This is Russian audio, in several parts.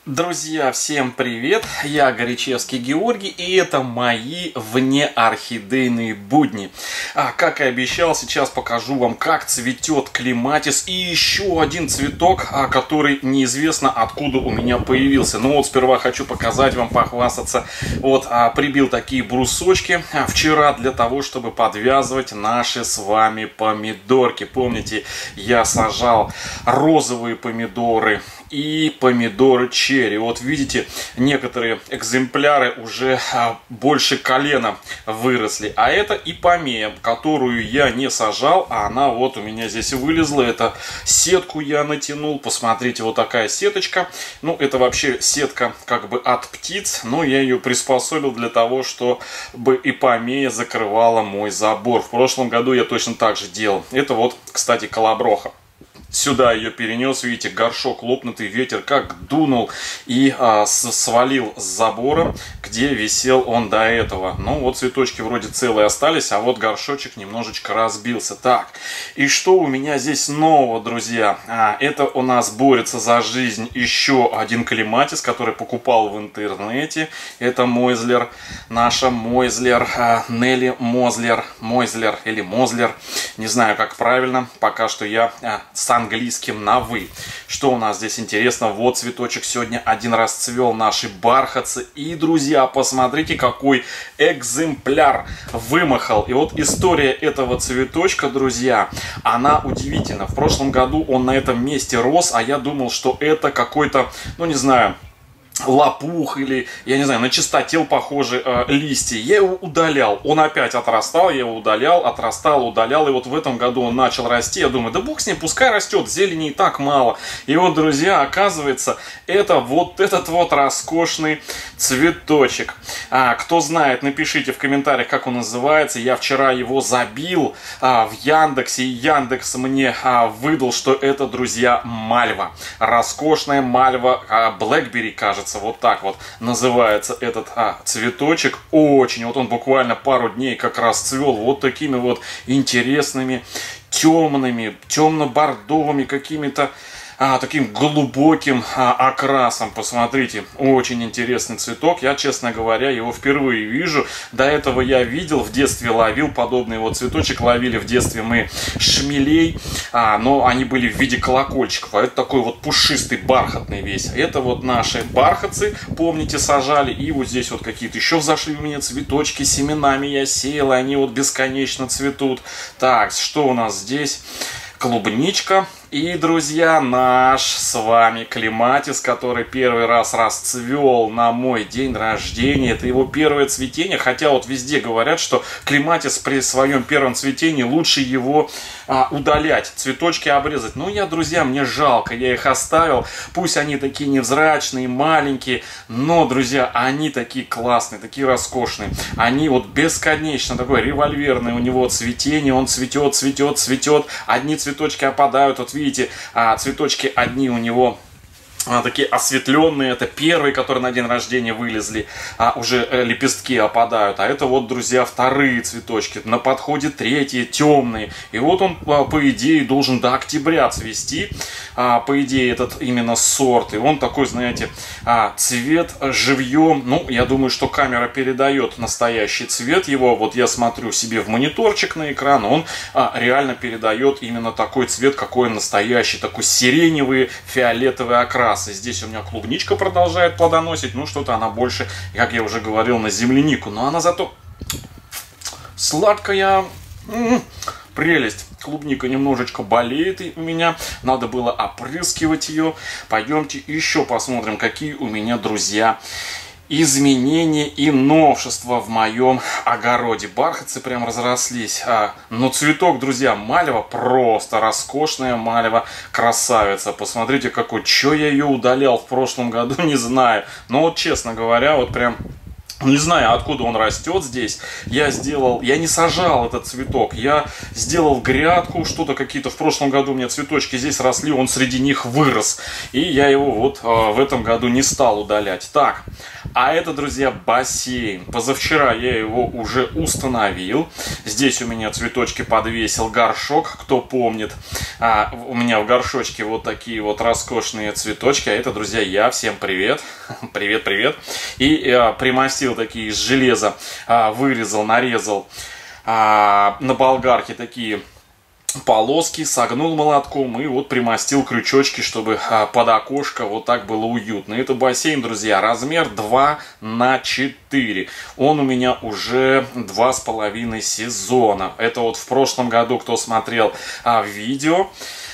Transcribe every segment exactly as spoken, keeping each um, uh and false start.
Друзья, всем привет! Я Горячевский Георгий, и это мои внеорхидейные будни. А, как и обещал, сейчас покажу вам, как цветет клематис и еще один цветок, а, который неизвестно откуда у меня появился. Ну вот, сперва хочу показать вам, похвастаться. Вот, а, прибил такие брусочки а, вчера для того, чтобы подвязывать наши с вами помидорки. Помните, я сажал розовые помидоры и помидоры черри. Вот видите, некоторые экземпляры уже а, больше колена выросли. А это ипомея, которую я не сажал, а она вот у меня здесь вылезла. Это сетку я натянул. Посмотрите, вот такая сеточка. Ну, это вообще сетка как бы от птиц, но я ее приспособил для того, чтобы ипомея закрывала мой забор. В прошлом году я точно так же делал. Это вот, кстати, колоброха. Сюда ее перенес, видите, горшок лопнутый, ветер как дунул и а, свалил с забора, где висел он до этого. Ну вот цветочки вроде целые остались, а вот горшочек немножечко разбился. Так, и что у меня здесь нового, друзья? А, это у нас борется за жизнь еще один клематис, который покупал в интернете. Это Мойзлер, наша Мойзлер, а, Нелли Мозлер, Мойзлер или Мозлер, не знаю как правильно, пока что я а, сам английским на «вы». Что у нас здесь интересно? Вот цветочек сегодня один раз цвел, наши бархатцы. И, друзья, посмотрите, какой экземпляр вымахал. И вот история этого цветочка, друзья, она удивительна. В прошлом году он на этом месте рос, а я думал, что это какой-то, ну не знаю, лопух или, я не знаю, на чистотел похожи э, листья. Я его удалял. Он опять отрастал, я его удалял, отрастал, удалял. И вот в этом году он начал расти. Я думаю, да бог с ним, пускай растет, зелени и так мало. И вот, друзья, оказывается, это вот этот вот роскошный цветочек. А, кто знает, напишите в комментариях, как он называется. Я вчера его забил а, в Яндексе. И Яндекс мне а, выдал, что это, друзья, мальва. Роскошная мальва а, Blackberry, кажется. Вот так вот называется этот а, цветочек. Очень, вот он буквально пару дней как раз цвел вот такими вот интересными, темными, темно-бордовыми какими-то А, таким глубоким а, окрасом. Посмотрите, очень интересный цветок. Я, честно говоря, его впервые вижу. До этого я видел, в детстве ловил подобный вот цветочек. Ловили в детстве мы шмелей, а, но они были в виде колокольчиков. А это такой вот пушистый, бархатный весь. Это вот наши бархатцы, помните, сажали. И вот здесь вот какие-то еще взошли у меня цветочки. Семенами я сеял, и они вот бесконечно цветут. Так, что у нас здесь? Клубничка. И, друзья, наш с вами клематис, который первый раз расцвел на мой день рождения. Это его первое цветение. Хотя вот везде говорят, что клематис при своем первом цветении лучше его а, удалять, цветочки обрезать. Ну, я, друзья, мне жалко, я их оставил. Пусть они такие невзрачные, маленькие, но, друзья, они такие классные, такие роскошные. Они вот бесконечно, такое револьверное у него цветение. Он цветет, цветет, цветет. Одни цветочки опадают, вот видите. Видите, цветочки одни у него а, такие осветленные, это первые, которые на день рождения вылезли, а уже э, лепестки опадают, а это вот, друзья, вторые цветочки, на подходе третьи, темные, и вот он, а, по идее, должен до октября цвести, а, по идее, этот именно сорт, и он такой, знаете, а, цвет живьем, ну, я думаю, что камера передает настоящий цвет его, вот я смотрю себе в мониторчик на экран, он а, реально передает именно такой цвет, какой он настоящий, такой сиреневый, фиолетовый окрас. И здесь у меня клубничка продолжает плодоносить. Ну, что-то она больше, как я уже говорил, на землянику. Но она зато сладкая. М-м-м, прелесть. Клубника немножечко болеет у меня. Надо было опрыскивать ее. Пойдемте еще посмотрим, какие у меня, друзья, изменения и новшества в моем огороде. Бархатцы прям разрослись. А, но цветок, друзья, мальва просто роскошная мальва, красавица. Посмотрите какой. Че я ее удалял в прошлом году, не знаю. Но вот честно говоря, вот прям не знаю, откуда он растет здесь. Я сделал, я не сажал этот цветок. Я сделал грядку, что-то какие-то. В прошлом году у меня цветочки здесь росли, он среди них вырос. И я его вот э, в этом году не стал удалять. Так, А это, друзья, бассейн. Позавчера я его уже установил. Здесь у меня цветочки подвесил, горшок, кто помнит. А, у меня в горшочке вот такие вот роскошные цветочки. А это, друзья, я. Всем привет. Привет, привет. И а, примостил такие из железа, а, вырезал, нарезал а, на болгарке такие полоски, согнул молотком и вот примостил крючочки, чтобы а, под окошко вот так было уютно. Это бассейн, друзья, размер два на четыре. Он у меня уже два с половиной сезона. Это вот в прошлом году, кто смотрел а, видео,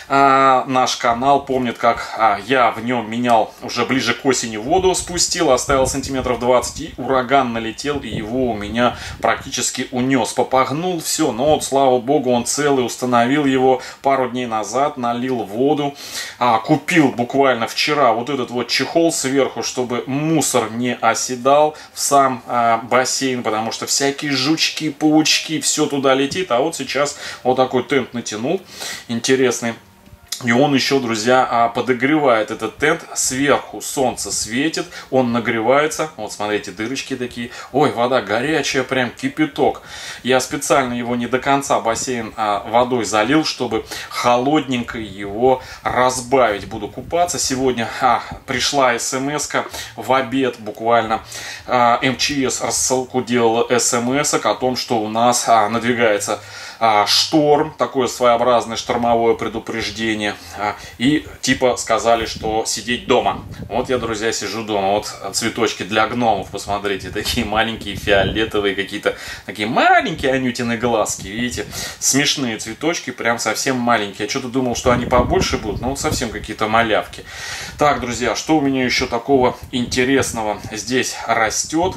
А, наш канал помнит, как а, я в нем менял уже ближе к осени воду, спустил, оставил сантиметров двадцать, и ураган налетел, и его у меня практически унес. Попогнул все, но вот, слава богу, он целый, установил его пару дней назад, налил воду, а, купил буквально вчера вот этот вот чехол сверху, чтобы мусор не оседал в сам а, бассейн, потому что всякие жучки, паучки, все туда летит. А вот сейчас вот такой тент натянул, интересный. И он еще, друзья, подогревает этот тент. Сверху солнце светит, он нагревается. Вот, смотрите, дырочки такие. Ой, вода горячая, прям кипяток. Я специально его не до конца бассейн водой залил, чтобы холодненько его разбавить. Буду купаться. Сегодня а, пришла смс-ка в обед буквально. А, эм че эс рассылку делала смс-ок о том, что у нас а, надвигается а, шторм. Такое своеобразное штормовое предупреждение. И типа сказали, что сидеть дома. Вот я, друзья, сижу дома. Вот цветочки для гномов, посмотрите. Такие маленькие фиолетовые, какие-то такие маленькие анютины глазки. Видите? Смешные цветочки, прям совсем маленькие. Я что-то думал, что они побольше будут, но вот совсем какие-то малявки. Так, друзья, что у меня еще такого интересного здесь растет?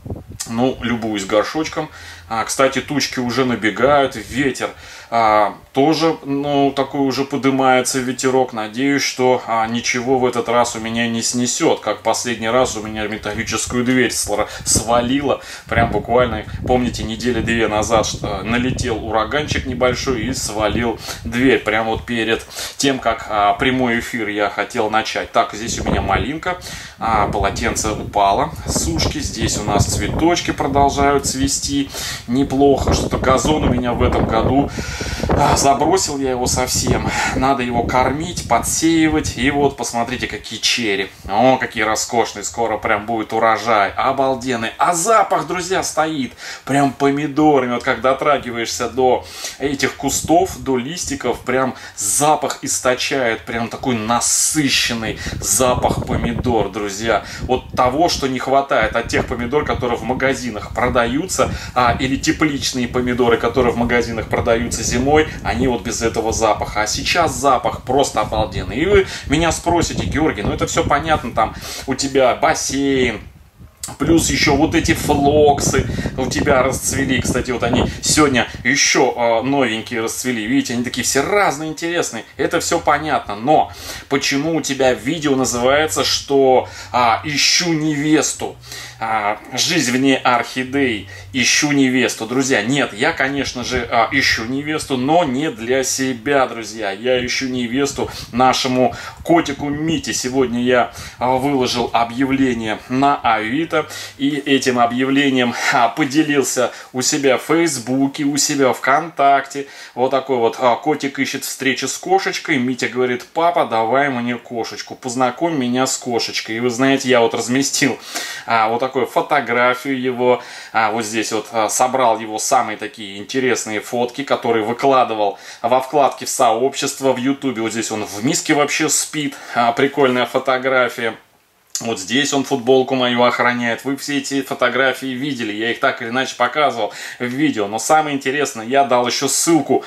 Ну, любуюсь горшочком. А, кстати, тучки уже набегают, ветер а, тоже, ну, такой уже поднимается ветерок. Надеюсь, что а, ничего в этот раз у меня не снесет, как последний раз у меня металлическую дверь свалило. Прям буквально, помните, недели две назад что налетел ураганчик небольшой и свалил дверь. Прям вот перед тем, как а, прямой эфир я хотел начать. Так, здесь у меня малинка, а, полотенце упало с сушки. Здесь у нас цветочки продолжают цвести. Неплохо, что-то газон у меня в этом году а, забросил я его совсем. Надо его кормить, подсеивать. И вот посмотрите, какие черри. О, какие роскошные. Скоро прям будет урожай. Обалденный. А запах, друзья, стоит прям помидорами. Вот как дотрагиваешься до этих кустов, до листиков, прям запах источает. Прям такой насыщенный запах помидор, друзья. Вот того, что не хватает от тех помидор, которые в магазинах продаются, а, или тепличные помидоры, которые в магазинах продаются зимой, они вот без этого запаха. А сейчас запах просто обалденный. И вы меня спросите: Георгий, ну это все понятно, там у тебя бассейн, плюс еще вот эти флоксы у тебя расцвели. Кстати, вот они сегодня еще э, новенькие расцвели. Видите, они такие все разные, интересные. Это все понятно. Но почему у тебя видео называется, что а, ищу невесту? А, жизнь вне орхидей, ищу невесту. Друзья, нет, я, конечно же, а, ищу невесту, но не для себя, друзья. Я ищу невесту нашему котику Мите. Сегодня я а, выложил объявление на Авито. И этим объявлением а, поделился у себя в Фейсбуке, у себя ВКонтакте. Вот такой вот а, котик ищет встречи с кошечкой. Митя говорит: папа, давай мне кошечку, познакомь меня с кошечкой. И вы знаете, я вот разместил а, вот такую фотографию его. А, вот здесь вот а, собрал его самые такие интересные фотки, которые выкладывал во вкладке в сообщество в Ютубе. Вот здесь он в миске вообще спит. А, прикольная фотография. Вот здесь он футболку мою охраняет. Вы все эти фотографии видели. Я их так или иначе показывал в видео. Но самое интересное, я дал еще ссылку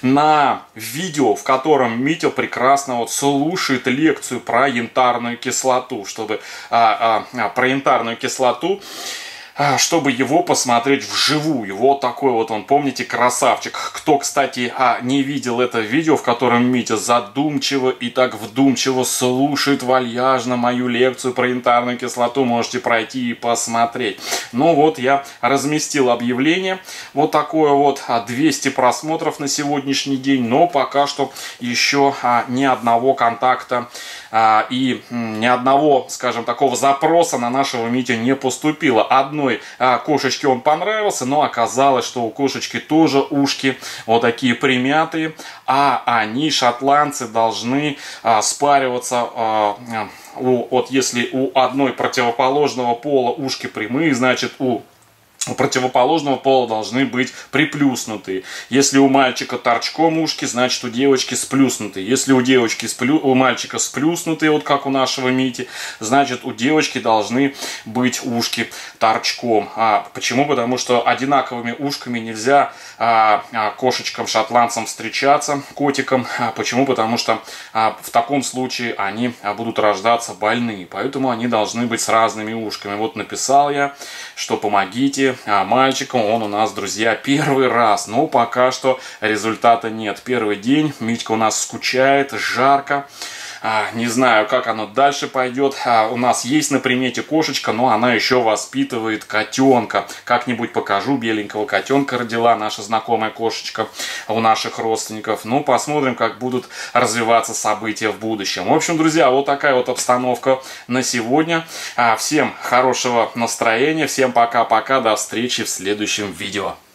на видео, в котором Митя прекрасно вот слушает лекцию про янтарную кислоту. Чтобы а, а, а, про янтарную кислоту чтобы его посмотреть вживую. Вот такой вот он, помните, красавчик. Кто, кстати, а, не видел это видео, в котором Митя задумчиво и так вдумчиво слушает вальяжно мою лекцию про янтарную кислоту, можете пройти и посмотреть. Ну вот, я разместил объявление. Вот такое вот, двести просмотров на сегодняшний день, но пока что еще а, ни одного контакта а, и м, ни одного, скажем, такого запроса на нашего Митю не поступило. Одной а, кошечке он понравился, но оказалось, что у кошечки тоже ушки вот такие примятые, а они, шотландцы, должны а, спариваться. А, у, вот если у одной противоположного пола ушки прямые, значит у У противоположного пола должны быть приплюснутые. Если у мальчика торчком ушки, значит у девочки сплюснутые. Если у девочки сплю... у мальчика сплюснутые, вот как у нашего Мити, значит у девочки должны быть ушки торчком. А почему? Потому что одинаковыми ушками нельзя а, а, кошечкам, шотландцам встречаться, котикам. А почему? Потому что а, в таком случае они а, будут рождаться больные. Поэтому они должны быть с разными ушками. Вот написал я, что помогите. А мальчиком он у нас, друзья, первый раз. Но пока что результата нет. Первый день. Митька у нас скучает, жарко. А, не знаю, как оно дальше пойдет. А, у нас есть на примете кошечка, но она еще воспитывает котенка. Как-нибудь покажу. Беленького котенка родила наша знакомая кошечка у наших родственников. Ну, посмотрим, как будут развиваться события в будущем. В общем, друзья, вот такая вот обстановка на сегодня. А, всем хорошего настроения. Всем пока-пока. До встречи в следующем видео.